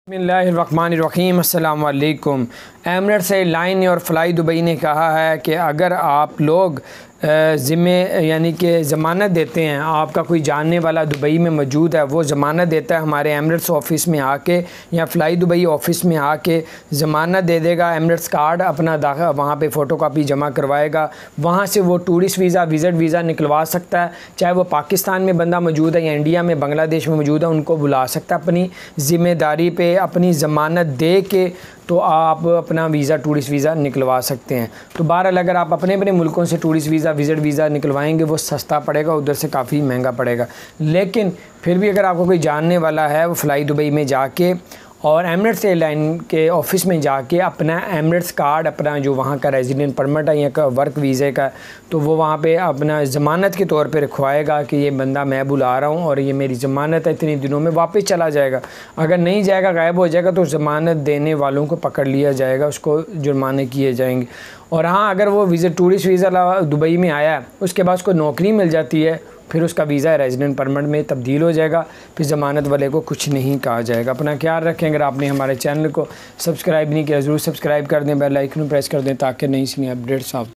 बिस्मिल्लाहिर्रहमानिर्रहीम अस्सलाम वालेकुम। एमिरेट्स एयरलाइन और फ्लाई दुबई ने कहा है कि अगर आप लोग यानी कि ज़मानत देते हैं, आपका कोई जानने वाला दुबई में मौजूद है, वो ज़मानत देता है हमारे एमिरेट्स ऑफ़िस में आके या फ़्लाई दुबई ऑफ़िस में आके ज़मानत दे देगा। एमिरेट्स कार्ड अपना दाखिल वहाँ पे फ़ोटोकॉपी जमा करवाएगा, वहाँ से वो टूरिस्ट वीज़ा, विज़िट वीज़ा निकलवा सकता है। चाहे वो पाकिस्तान में बंदा मौजूद है या इंडिया में, बांग्लादेश में मौजूद है, उनको बुला सकता है अपनी ज़िम्मेदारी पे, अपनी ज़मानत दे के तो आप अपना वीज़ा, टूरिस्ट वीज़ा निकलवा सकते हैं। तो बहरहाल अगर आप अपने अपने मुल्कों से टूरिस्ट वीज़ा, विज़िट वीज़ा निकलवाएंगे वो सस्ता पड़ेगा, उधर से काफ़ी महंगा पड़ेगा। लेकिन फिर भी अगर आपको कोई जानने वाला है, वो फ़्लाई दुबई में जाके और एमिरेट्स एयरलाइन के ऑफ़िस में जाके अपना एमिरेट्स कार्ड, अपना जो वहाँ का रेजिडेंट परमिट है या वर्क वीज़े का, तो वो वहाँ पे अपना ज़मानत के तौर पे रखवाएगा कि ये बंदा मैं बुला रहा हूँ और ये मेरी ज़मानत है, इतने दिनों में वापस चला जाएगा। अगर नहीं जाएगा, गायब हो जाएगा, तो ज़मानत देने वालों को पकड़ लिया जाएगा, उसको जुर्माने किए जाएंगे। और हाँ, अगर वो वीज़ा, टूरिस्ट वीज़ा दुबई में आया है, उसके बाद उसको नौकरी मिल जाती है, फिर उसका वीज़ा रेजिडेंट परमिट में तब्दील हो जाएगा, फिर ज़मानत वाले को कुछ नहीं कहा जाएगा। अपना ख्याल रखें। अगर आपने हमारे चैनल को सब्सक्राइब नहीं किया, ज़रूर सब्सक्राइब कर दें, बेल आइकन प्रेस कर दें ताकि नई सी अपडेट्स आप